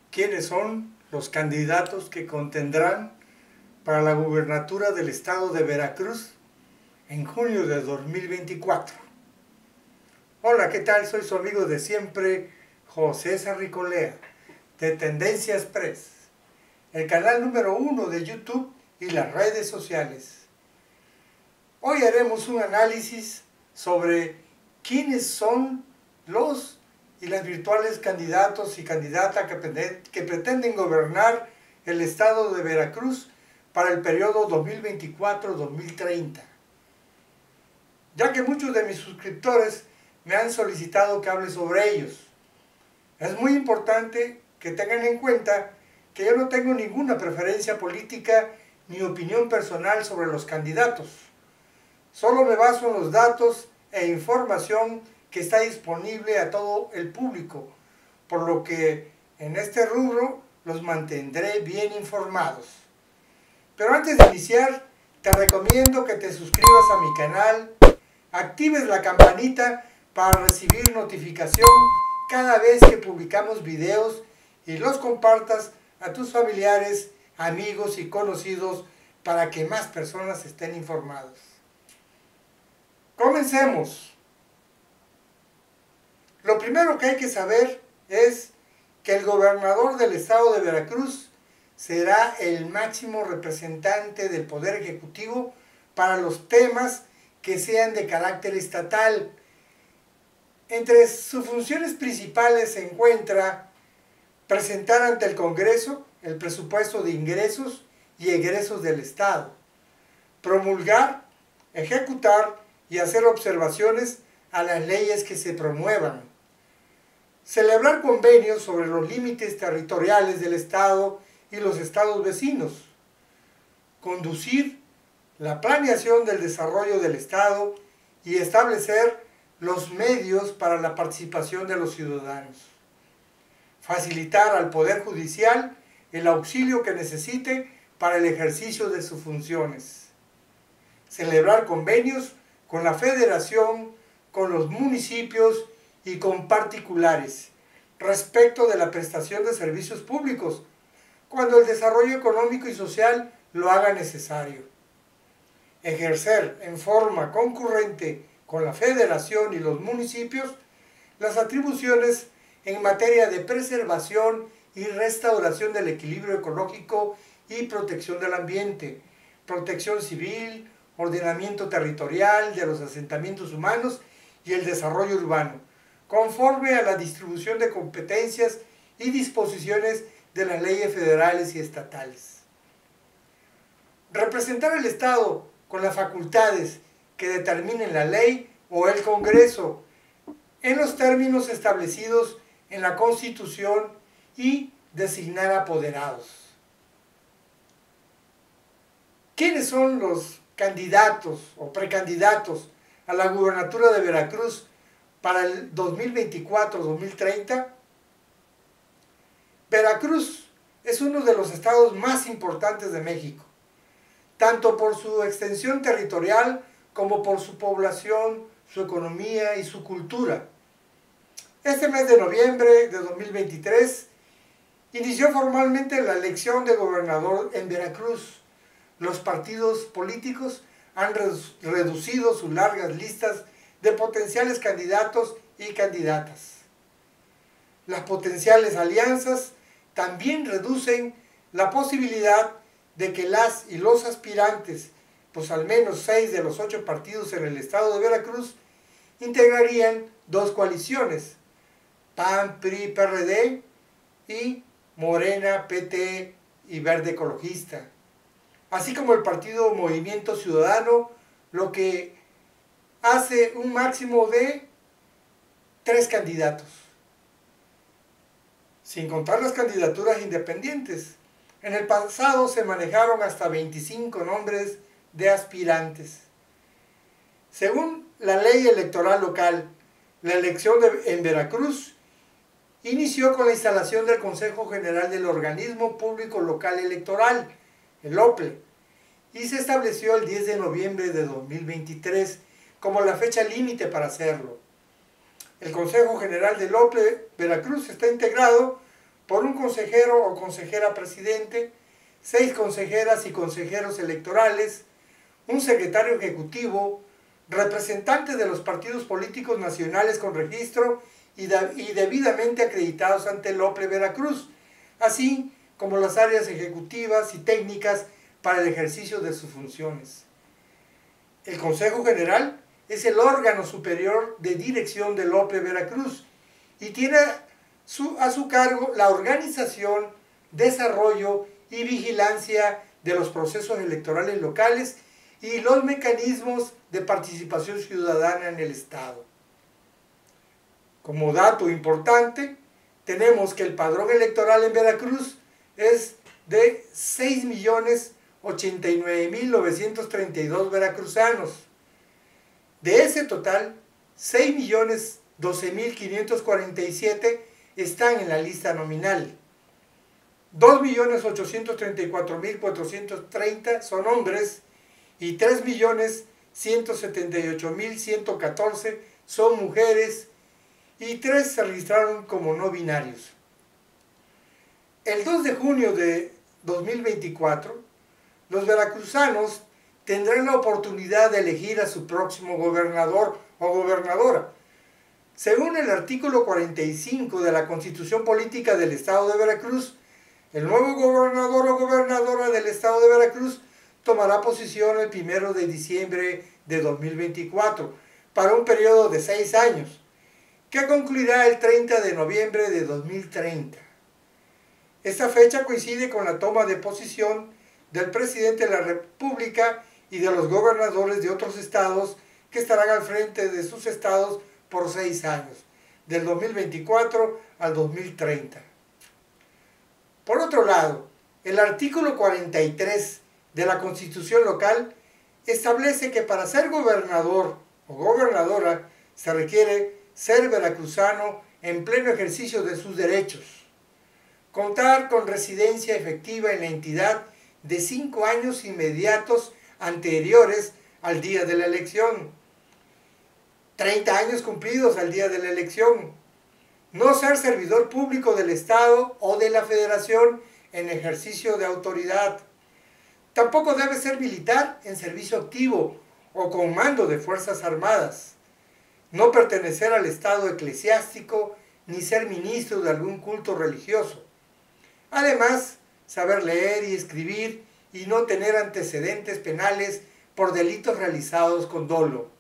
quiénes son los candidatos que contendrán para la gubernatura del estado de Veracruz en junio de 2024. Hola, ¿qué tal? Soy su amigo de siempre, José Sarricolea, de Tendencia Express, el canal número 1 de YouTube y las redes sociales. Hoy haremos un análisis sobre quiénes son los y las virtuales candidatos y candidatas que pretenden gobernar el estado de Veracruz para el periodo 2024-2030. Ya que muchos de mis suscriptores me han solicitado que hable sobre ellos. Es muy importante que tengan en cuenta que yo no tengo ninguna preferencia política ni opinión personal sobre los candidatos. Solo me baso en los datos e información que está disponible a todo el público, por lo que en este rubro los mantendré bien informados. Pero antes de iniciar, te recomiendo que te suscribas a mi canal, actives la campanita para recibir notificación cada vez que publicamos videos y los compartas a tus familiares, amigos y conocidos para que más personas estén informadas. Comencemos. Lo primero que hay que saber es que el gobernador del estado de Veracruz será el máximo representante del Poder Ejecutivo para los temas que sean de carácter estatal. Entre sus funciones principales se encuentra presentar ante el Congreso el presupuesto de ingresos y egresos del Estado, promulgar, ejecutar y hacer observaciones a las leyes que se promuevan, celebrar convenios sobre los límites territoriales del Estado y los estados vecinos, conducir la planeación del desarrollo del Estado y establecer los medios para la participación de los ciudadanos, facilitar al Poder Judicial el auxilio que necesite para el ejercicio de sus funciones, celebrar convenios con la Federación, con los municipios y con particulares respecto de la prestación de servicios públicos, cuando el desarrollo económico y social lo haga necesario. Ejercer en forma concurrente con la Federación y los municipios las atribuciones en materia de preservación y restauración del equilibrio ecológico y protección del ambiente, protección civil, ordenamiento territorial de los asentamientos humanos y el desarrollo urbano, conforme a la distribución de competencias y disposiciones de las leyes federales y estatales. Representar al Estado con las facultades que determinen la ley o el Congreso en los términos establecidos en la Constitución y designar apoderados. ¿Quiénes son los candidatos o precandidatos a la gubernatura de Veracruz para el 2024-2030? Veracruz es uno de los estados más importantes de México, tanto por su extensión territorial como por su población, su economía y su cultura. Este mes de noviembre de 2023 inició formalmente la elección de gobernador en Veracruz. Los partidos políticos han reducido sus largas listas de potenciales candidatos y candidatas. Las potenciales alianzas también reducen la posibilidad de que las y los aspirantes, pues al menos 6 de los 8 partidos en el estado de Veracruz, integrarían dos coaliciones, PAN, PRI, PRD y Morena, PT y Verde Ecologista, así como el partido Movimiento Ciudadano, lo que hace un máximo de 3 candidatos, sin contar las candidaturas independientes. En el pasado se manejaron hasta 25 nombres de aspirantes. Según la ley electoral local, la elección en Veracruz inició con la instalación del Consejo General del Organismo Público Local Electoral, el OPLE, y se estableció el 10 de noviembre de 2023 como la fecha límite para hacerlo. El Consejo General del OPLE Veracruz está integrado por un consejero o consejera presidente, 6 consejeras y consejeros electorales, un secretario ejecutivo, representantes de los partidos políticos nacionales con registro y debidamente acreditados ante el OPLE Veracruz, así como las áreas ejecutivas y técnicas para el ejercicio de sus funciones. El Consejo General es el órgano superior de dirección del OPLE Veracruz y tiene a su cargo la organización, desarrollo y vigilancia de los procesos electorales locales y los mecanismos de participación ciudadana en el Estado. Como dato importante, tenemos que el padrón electoral en Veracruz es de 6.089.932 veracruzanos. De ese total, 6.012.547 están en la lista nominal. 2.834.430 son hombres y 3.178.114 son mujeres y 3 se registraron como no binarios. El 2 de junio de 2024, los veracruzanos tendrán la oportunidad de elegir a su próximo gobernador o gobernadora. Según el artículo 45 de la Constitución Política del Estado de Veracruz, el nuevo gobernador o gobernadora del Estado de Veracruz tomará posesión el 1 de diciembre de 2024 para un periodo de 6 años, que concluirá el 30 de noviembre de 2030. Esta fecha coincide con la toma de posesión del presidente de la República y de los gobernadores de otros estados que estarán al frente de sus estados por 6 años, del 2024 al 2030. Por otro lado, el artículo 43 de la Constitución local establece que para ser gobernador o gobernadora se requiere ser veracruzano en pleno ejercicio de sus derechos, contar con residencia efectiva en la entidad de 5 años inmediatos anteriores al día de la elección, 30 años cumplidos al día de la elección, no ser servidor público del Estado o de la Federación en ejercicio de autoridad. Tampoco debe ser militar en servicio activo o con mando de Fuerzas Armadas. No pertenecer al Estado eclesiástico ni ser ministro de algún culto religioso. Además, saber leer y escribir y no tener antecedentes penales por delitos realizados con dolo.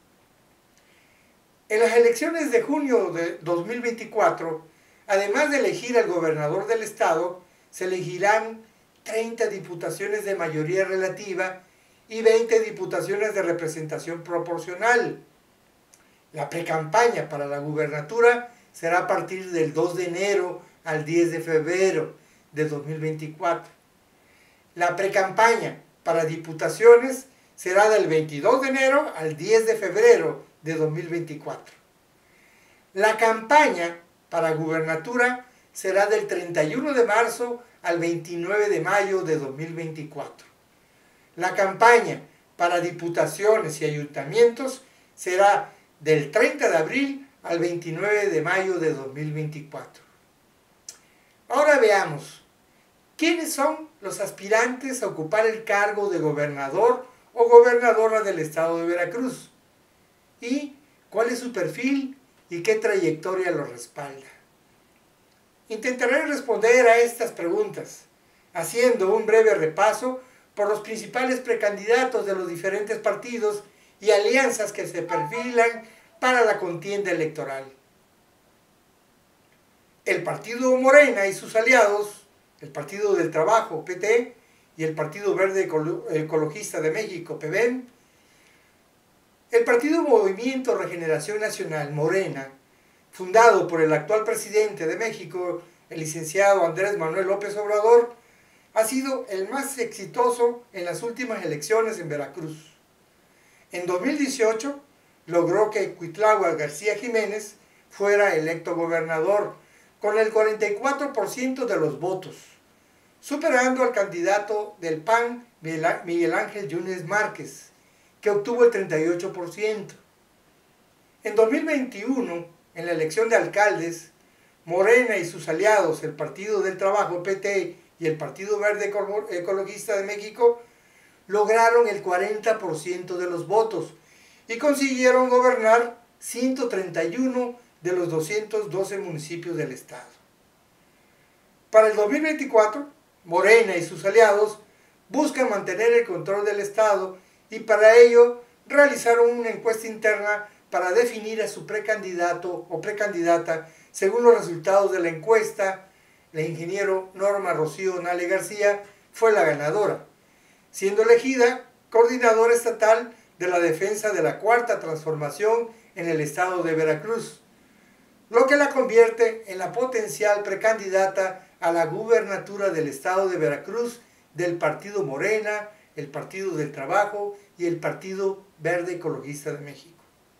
En las elecciones de junio de 2024, además de elegir al gobernador del estado, se elegirán 30 diputaciones de mayoría relativa y 20 diputaciones de representación proporcional. La precampaña para la gubernatura será a partir del 2 de enero al 10 de febrero de 2024. La precampaña para diputaciones será del 22 de enero al 10 de febrero de 2024. La campaña para gubernatura será del 31 de marzo al 29 de mayo de 2024. La campaña para diputaciones y ayuntamientos será del 30 de abril al 29 de mayo de 2024. Ahora veamos, ¿quiénes son los aspirantes a ocupar el cargo de gobernador o gobernadora del estado de Veracruz? ¿Y cuál es su perfil y qué trayectoria lo respalda? Intentaré responder a estas preguntas, haciendo un breve repaso por los principales precandidatos de los diferentes partidos y alianzas que se perfilan para la contienda electoral. El Partido Morena y sus aliados, el Partido del Trabajo, PT, y el Partido Verde Ecologista de México, PVEM, el Partido Movimiento Regeneración Nacional, Morena, fundado por el actual presidente de México, el licenciado Andrés Manuel López Obrador, ha sido el más exitoso en las últimas elecciones en Veracruz. En 2018 logró que Cuitláhuac García Jiménez fuera electo gobernador con el 44% de los votos, superando al candidato del PAN, Miguel Ángel Yunes Márquez, que obtuvo el 38%. En 2021, en la elección de alcaldes, Morena y sus aliados, el Partido del Trabajo, PT, y el Partido Verde Ecologista de México, lograron el 40% de los votos y consiguieron gobernar 131 de los 212 municipios del estado. Para el 2024, Morena y sus aliados buscan mantener el control del estado y para ello realizaron una encuesta interna para definir a su precandidato o precandidata. Según los resultados de la encuesta, la ingeniero Norma Rocío Nale García fue la ganadora, siendo elegida coordinadora estatal de la defensa de la Cuarta Transformación en el estado de Veracruz, lo que la convierte en la potencial precandidata a la gubernatura del estado de Veracruz del Partido Morena, el Partido del Trabajo y el Partido Verde Ecologista de México.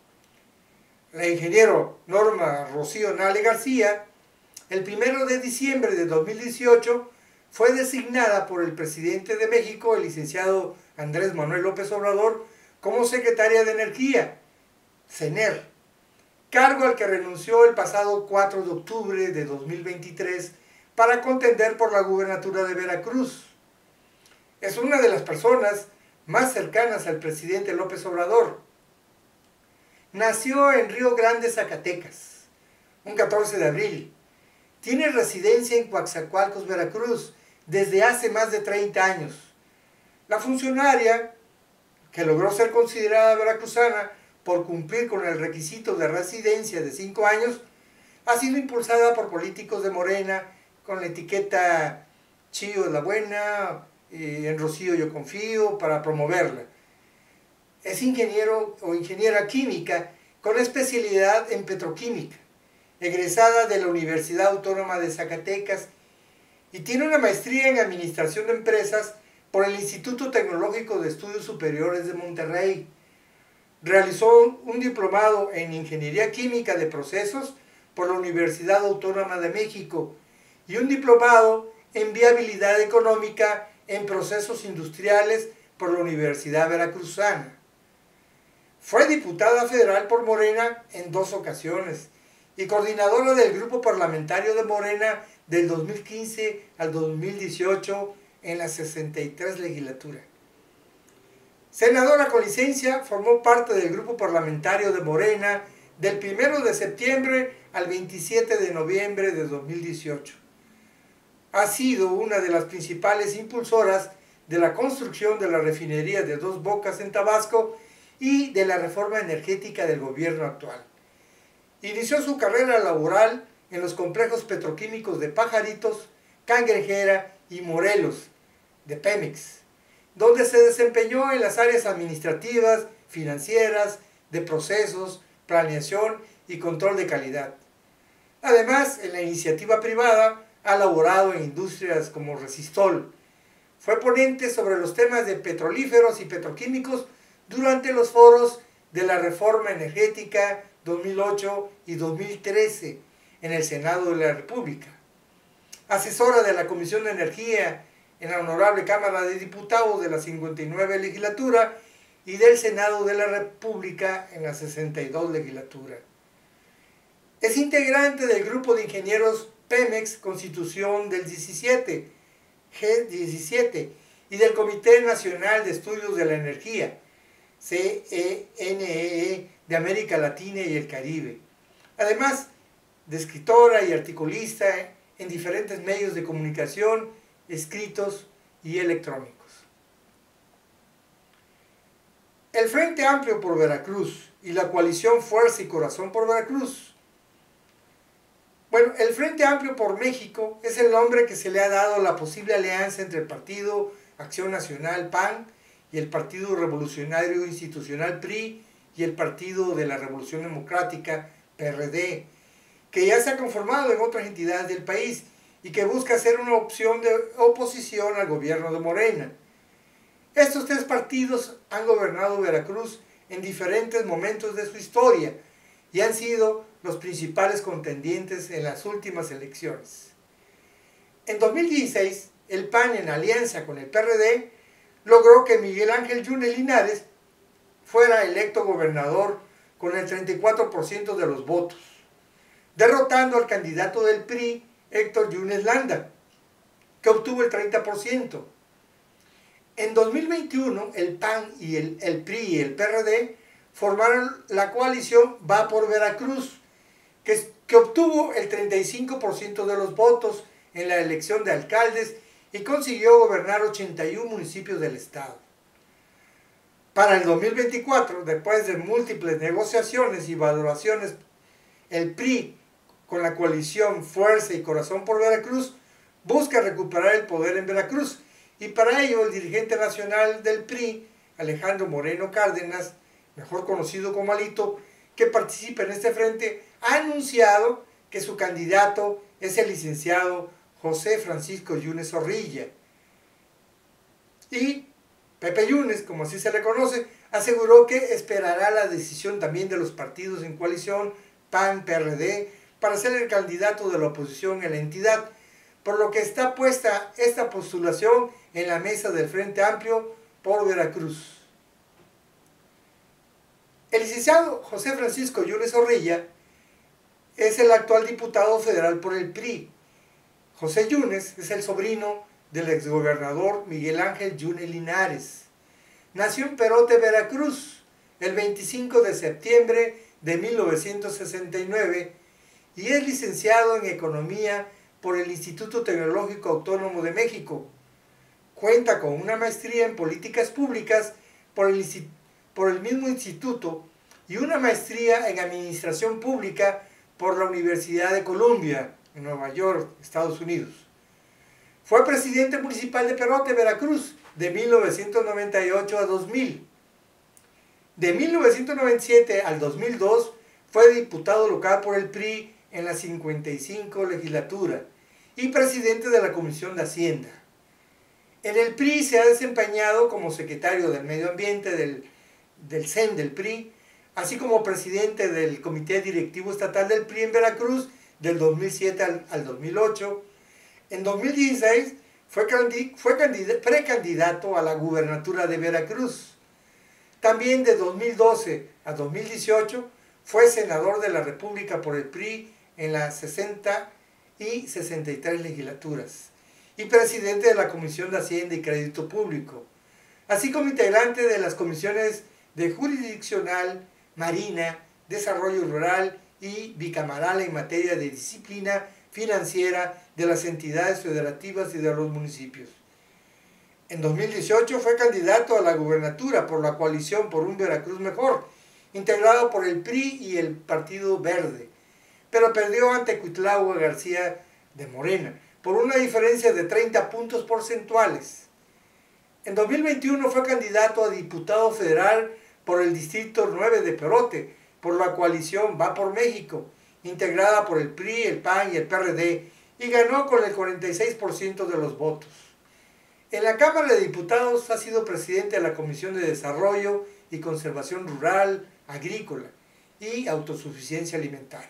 La ingeniero Norma Rocío Nale García, el 1 de diciembre de 2018, fue designada por el presidente de México, el licenciado Andrés Manuel López Obrador, como secretaria de Energía, CENER, cargo al que renunció el pasado 4 de octubre de 2023 para contender por la gubernatura de Veracruz. Es una de las personas más cercanas al presidente López Obrador. Nació en Río Grande, Zacatecas, un 14 de abril. Tiene residencia en Coatzacoalcos, Veracruz, desde hace más de 30 años. La funcionaria, que logró ser considerada veracruzana por cumplir con el requisito de residencia de 5 años, ha sido impulsada por políticos de Morena con la etiqueta Chío es la buena, en Rocío yo confío, para promoverla. Es ingeniero o ingeniera química con especialidad en petroquímica, egresada de la Universidad Autónoma de Zacatecas y tiene una maestría en Administración de Empresas por el Instituto Tecnológico de Estudios Superiores de Monterrey. Realizó un diplomado en Ingeniería Química de Procesos por la Universidad Autónoma de México y un diplomado en Viabilidad Económica en Procesos Industriales por la Universidad Veracruzana. Fue diputada federal por Morena en 2 ocasiones y coordinadora del grupo parlamentario de Morena del 2015 al 2018 en la 63 legislatura. Senadora con licencia, formó parte del grupo parlamentario de Morena del 1 de septiembre al 27 de noviembre de 2018. Ha sido una de las principales impulsoras de la construcción de la refinería de Dos Bocas en Tabasco y de la reforma energética del gobierno actual. Inició su carrera laboral en los complejos petroquímicos de Pajaritos, Cangrejera y Morelos, de Pemex, donde se desempeñó en las áreas administrativas, financieras, de procesos, planeación y control de calidad. Además, en la iniciativa privada ha laborado en industrias como Resistol. Fue ponente sobre los temas de petrolíferos y petroquímicos durante los foros de la Reforma Energética 2008 y 2013 en el Senado de la República. Asesora de la Comisión de Energía en la Honorable Cámara de Diputados de la 59 legislatura y del Senado de la República en la 62 legislatura. Es integrante del grupo de ingenieros Pemex Constitución del 17, G17, y del Comité Nacional de Estudios de la Energía, CNEE, de América Latina y el Caribe. Además de escritora y articulista en diferentes medios de comunicación, escritos y electrónicos. El Frente Amplio por Veracruz y la coalición Fuerza y Corazón por Veracruz. Bueno, el Frente Amplio por México es el nombre que se le ha dado a la posible alianza entre el Partido Acción Nacional, PAN, y el Partido Revolucionario Institucional, PRI, y el Partido de la Revolución Democrática, PRD, que ya se ha conformado en otras entidades del país y que busca ser una opción de oposición al gobierno de Morena. Estos 3 partidos han gobernado Veracruz en diferentes momentos de su historia y han sido los principales contendientes en las últimas elecciones. En 2016, el PAN, en alianza con el PRD, logró que Miguel Ángel Yunes Linares fuera electo gobernador con el 34% de los votos. derrotando al candidato del PRI, Héctor Yunes Landa, que obtuvo el 30%. En 2021, el PAN y el PRI y el PRD formaron la coalición Va por Veracruz, que obtuvo el 35% de los votos en la elección de alcaldes y consiguió gobernar 81 municipios del estado. Para el 2024, después de múltiples negociaciones y valoraciones, el PRI, con la coalición Fuerza y Corazón por Veracruz, busca recuperar el poder en Veracruz, y para ello el dirigente nacional del PRI, Alejandro Moreno Cárdenas, mejor conocido como Alito, que participa en este frente, ha anunciado que su candidato es el licenciado José Francisco Yunes Zorrilla. Y Pepe Yunes, como así se le conoce, aseguró que esperará la decisión también de los partidos en coalición PAN-PRD para ser el candidato de la oposición en la entidad, por lo que está puesta esta postulación en la mesa del Frente Amplio por Veracruz. El licenciado José Francisco Yunes Zorrilla es el actual diputado federal por el PRI. José Yunes es el sobrino del exgobernador Miguel Ángel Yunes Linares. Nació en Perote, Veracruz, el 25 de septiembre de 1969 y es licenciado en Economía por el Instituto Tecnológico Autónomo de México. Cuenta con una maestría en Políticas Públicas por el mismo instituto y una maestría en Administración Pública por la Universidad de Columbia, en Nueva York, Estados Unidos. Fue presidente municipal de Perote, Veracruz, de 1998 a 2000. De 1997 al 2002 fue diputado local por el PRI en la 55 legislatura y presidente de la Comisión de Hacienda. En el PRI se ha desempeñado como secretario del Medio Ambiente del CEN del PRI, así como presidente del Comité Directivo Estatal del PRI en Veracruz del 2007 al 2008. En 2016 fue precandidato a la gubernatura de Veracruz. También de 2012 a 2018 fue senador de la República por el PRI en las 60 y 63 legislaturas y presidente de la Comisión de Hacienda y Crédito Público, así como integrante de las comisiones de Jurisdiccional, Marina, Desarrollo Rural y Bicameral en materia de disciplina financiera de las entidades federativas y de los municipios. En 2018 fue candidato a la gubernatura por la coalición por un Veracruz Mejor, integrado por el PRI y el Partido Verde, pero perdió ante Cuitlahua García de Morena, por una diferencia de 30 puntos porcentuales. En 2021 fue candidato a diputado federal por el Distrito 9 de Perote, por la coalición Va por México, integrada por el PRI, el PAN y el PRD, y ganó con el 46% de los votos. En la Cámara de Diputados ha sido presidente de la Comisión de Desarrollo y Conservación Rural, Agrícola y Autosuficiencia Alimentaria.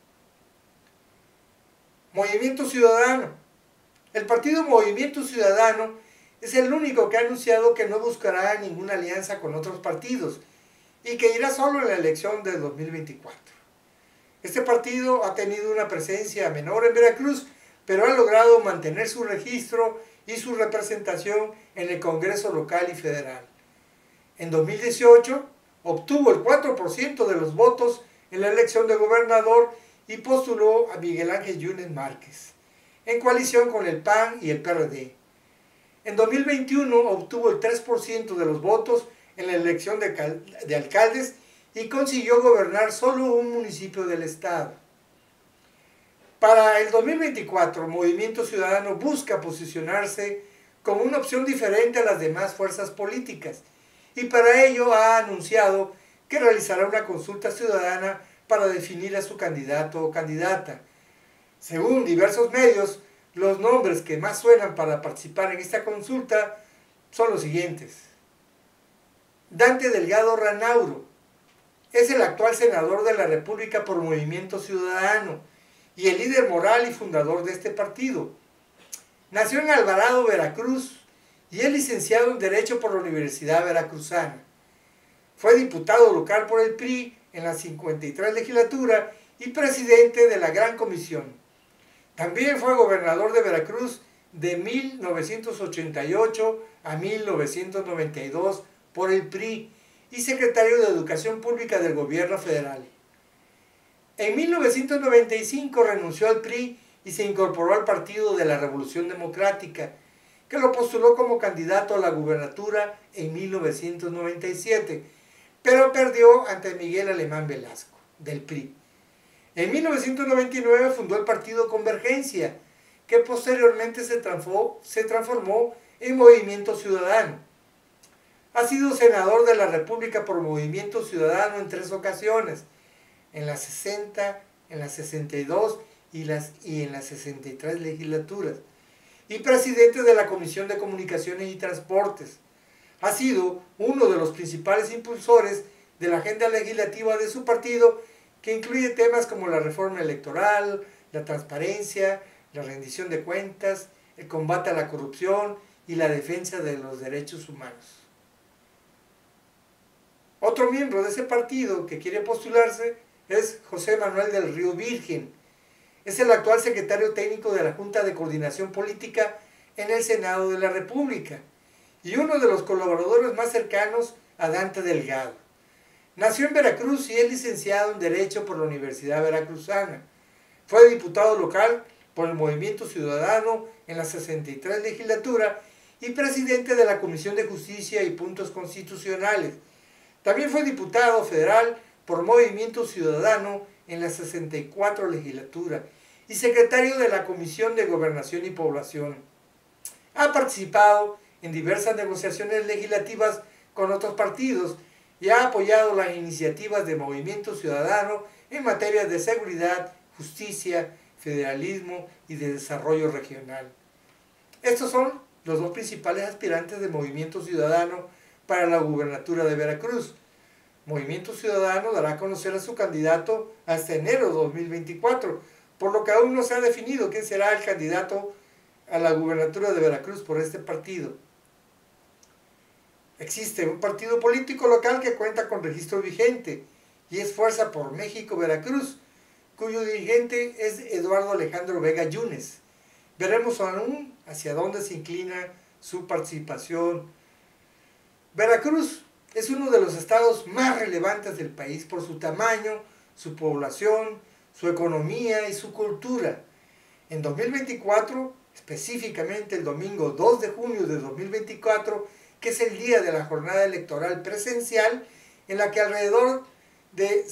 Movimiento Ciudadano. El partido Movimiento Ciudadano es el único que ha anunciado que no buscará ninguna alianza con otros partidos y que irá solo en la elección del 2024. Este partido ha tenido una presencia menor en Veracruz, pero ha logrado mantener su registro y su representación en el Congreso local y federal. En 2018 obtuvo el 4% de los votos en la elección de gobernador y postuló a Miguel Ángel Yunes Márquez, en coalición con el PAN y el PRD. En 2021 obtuvo el 3% de los votos en la elección de alcaldes y consiguió gobernar solo un municipio del estado. Para el 2024, Movimiento Ciudadano busca posicionarse como una opción diferente a las demás fuerzas políticas y para ello ha anunciado que realizará una consulta ciudadana para definir a su candidato o candidata. Según diversos medios, los nombres que más suenan para participar en esta consulta son los siguientes. Dante Delgado Ranauro es el actual senador de la República por Movimiento Ciudadano y el líder moral y fundador de este partido. Nació en Alvarado, Veracruz, y es licenciado en Derecho por la Universidad Veracruzana. Fue diputado local por el PRI en la 53 legislatura y presidente de la Gran Comisión. También fue gobernador de Veracruz de 1988 a 1992 por el PRI y secretario de Educación Pública del Gobierno Federal. En 1995 renunció al PRI y se incorporó al Partido de la Revolución Democrática, que lo postuló como candidato a la gubernatura en 1997, pero perdió ante Miguel Alemán Velasco, del PRI. En 1999 fundó el Partido Convergencia, que posteriormente se transformó en Movimiento Ciudadano. Ha sido senador de la República por Movimiento Ciudadano en 3 ocasiones, en las 60, en las 62 y en las 63 legislaturas, y presidente de la Comisión de Comunicaciones y Transportes. Ha sido uno de los principales impulsores de la agenda legislativa de su partido, que incluye temas como la reforma electoral, la transparencia, la rendición de cuentas, el combate a la corrupción y la defensa de los derechos humanos. Otro miembro de ese partido que quiere postularse es José Manuel del Río Virgen. Es el actual secretario técnico de la Junta de Coordinación Política en el Senado de la República y uno de los colaboradores más cercanos a Dante Delgado. Nació en Veracruz y es licenciado en Derecho por la Universidad Veracruzana. Fue diputado local por el Movimiento Ciudadano en la 63 legislatura y presidente de la Comisión de Justicia y Puntos Constitucionales. También fue diputado federal por Movimiento Ciudadano en la 64 legislatura y secretario de la Comisión de Gobernación y Población. Ha participado en diversas negociaciones legislativas con otros partidos y ha apoyado las iniciativas de Movimiento Ciudadano en materia de seguridad, justicia, federalismo y de desarrollo regional. Estos son los 2 principales aspirantes de Movimiento Ciudadano para la gubernatura de Veracruz. Movimiento Ciudadano dará a conocer a su candidato hasta enero de 2024, por lo que aún no se ha definido quién será el candidato a la gubernatura de Veracruz por este partido. Existe un partido político local que cuenta con registro vigente y es Fuerza por México Veracruz, cuyo dirigente es Eduardo Alejandro Vega Yunes. Veremos aún hacia dónde se inclina su participación. Veracruz es uno de los estados más relevantes del país por su tamaño, su población, su economía y su cultura. En 2024, específicamente el domingo 2 de junio de 2024, que es el día de la jornada electoral presencial, en la que alrededor de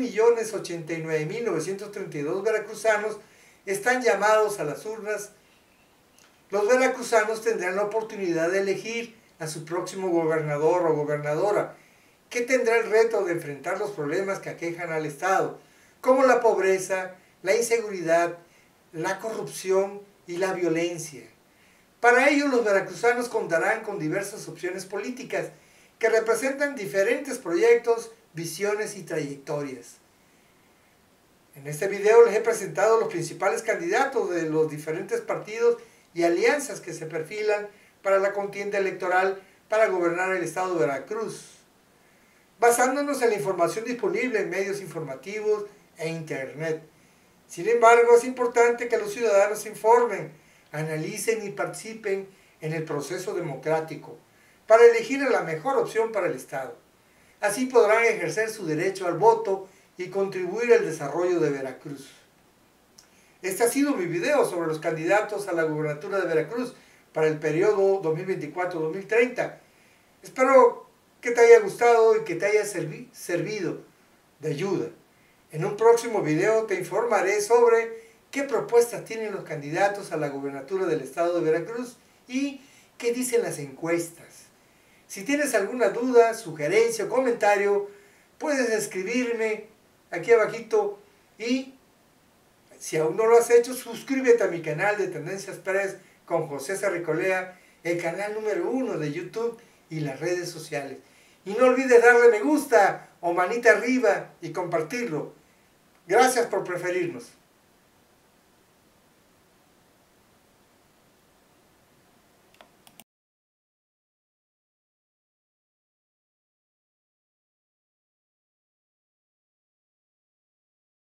6.089.932 veracruzanos están llamados a las urnas, los veracruzanos tendrán la oportunidad de elegir a su próximo gobernador o gobernadora, que tendrá el reto de enfrentar los problemas que aquejan al Estado, como la pobreza, la inseguridad, la corrupción y la violencia. Para ello, los veracruzanos contarán con diversas opciones políticas que representan diferentes proyectos, visiones y trayectorias. En este video les he presentado los principales candidatos de los diferentes partidos y alianzas que se perfilan para la contienda electoral para gobernar el estado de Veracruz, basándonos en la información disponible en medios informativos e internet. Sin embargo, es importante que los ciudadanos se informen, analicen y participen en el proceso democrático para elegir la mejor opción para el estado. Así podrán ejercer su derecho al voto y contribuir al desarrollo de Veracruz. Este ha sido mi video sobre los candidatos a la gubernatura de Veracruz para el periodo 2024-2030. Espero que te haya gustado y que te haya servido de ayuda. En un próximo video te informaré sobre qué propuestas tienen los candidatos a la gubernatura del estado de Veracruz y qué dicen las encuestas. Si tienes alguna duda, sugerencia o comentario, puedes escribirme aquí abajito y si aún no lo has hecho, suscríbete a mi canal de Tendencias Press con José Sarricolea, el canal número 1 de YouTube y las redes sociales. Y no olvides darle me gusta o manita arriba y compartirlo. Gracias por preferirnos.